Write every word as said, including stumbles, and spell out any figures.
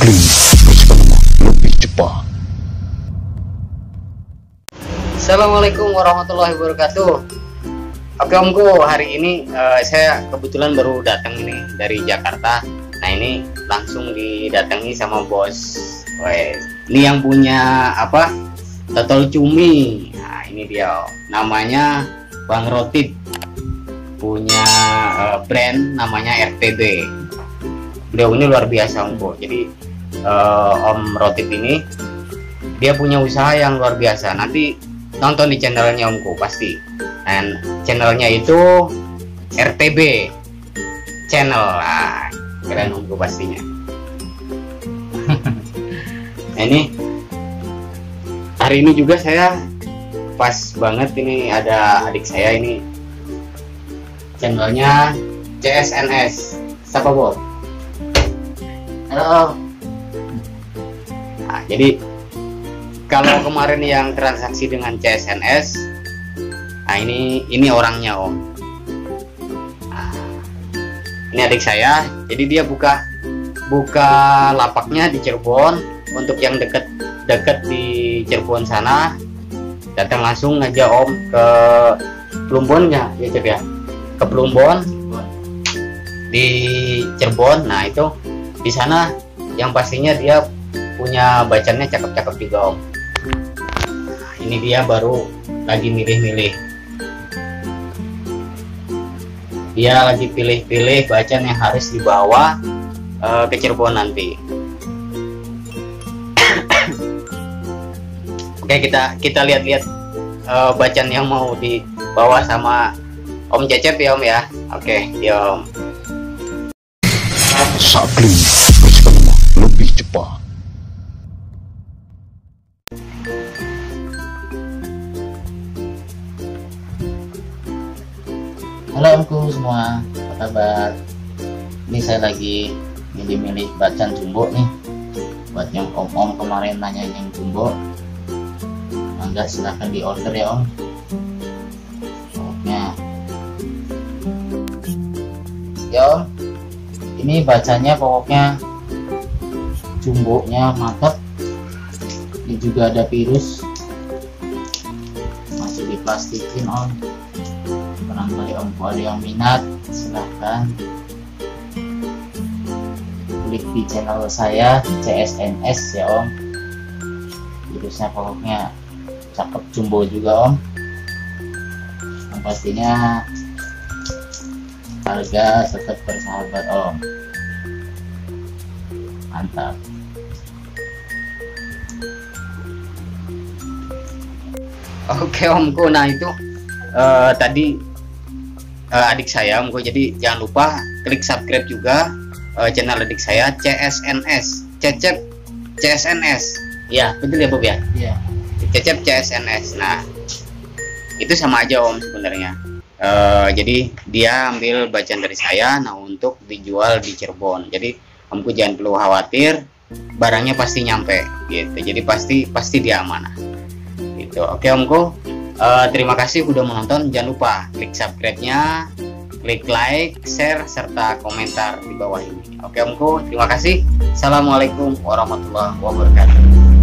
Sakling bersama lebih cepat. Assalamualaikum warahmatullahi wabarakatuh. Oke Omku, hari ini uh, saya kebetulan baru datang ini dari Jakarta. Nah ini langsung didatangi sama bos. Weh, ini yang punya apa? Totol cumi. Nah ini dia, namanya Bang Rotib. Punya uh, brand namanya R T B. Beliau ini luar biasa Omku. Jadi uh, Om Rotib ini dia punya usaha yang luar biasa. Nanti nonton di channelnya Omku pasti. Dan channelnya itu R T B channel. Nah, keren Omku pastinya. Nah, ini hari ini juga saya pas banget ini ada adik saya ini channelnya C S N S. Siapa Bob? Halo. Nah, jadi kalau kemarin yang transaksi dengan C S N S, nah ini ini orangnya Om. Nah, ini adik saya, jadi dia buka buka lapaknya di Cirebon. Untuk yang deket-deket di Cirebon sana, datang langsung aja Om ke Plumbon ya, ya Cep ya, ke Plumbon di Cirebon. Nah itu di sana yang pastinya dia punya bacannya cakep-cakep juga Om. Nah, ini dia baru lagi milih-milih. Dia lagi pilih-pilih bacan yang harus dibawa uh, ke Cirebon nanti. Oke, kita kita lihat-lihat uh, bacan yang mau dibawa sama Om Cecep ya Om ya. Oke, ya Om. Sakling bersama lebih cepat. Halo Omku semua, apa kabar? Ini saya lagi milih-milih bacan jumbo nih. Buat yang om-om kemarin nanya yang jumbo, mangga silahkan di order ya Om. Pokoknya ya Om, ini bacanya pokoknya jumbonya mantap. Ini juga ada virus, masih diplastikin Om. Barangkali Om ada yang minat, silahkan klik di channel saya C S N S ya Om. Virusnya pokoknya cakep, jumbo juga Om. Yang pastinya harga tetap bersahabat Om. Mantap. Oke Omku, nah itu uh, tadi uh, adik saya Omku, jadi jangan lupa klik subscribe juga uh, channel adik saya C S N S, Cecep C S N S. Ya betul ya Bob ya? Iya. Cecep C S N S. Nah itu sama aja Om sebenarnya. Uh, jadi dia ambil bacan dari saya, nah untuk dijual di Cirebon. Jadi Omku jangan perlu khawatir, barangnya pasti nyampe gitu. Jadi pasti pasti dia amanah. Gitu. Oke Omku, uh, terima kasih udah menonton. Jangan lupa klik subscribe-nya, klik like, share, serta komentar di bawah ini. Oke Omku, terima kasih. Assalamualaikum warahmatullahi wabarakatuh.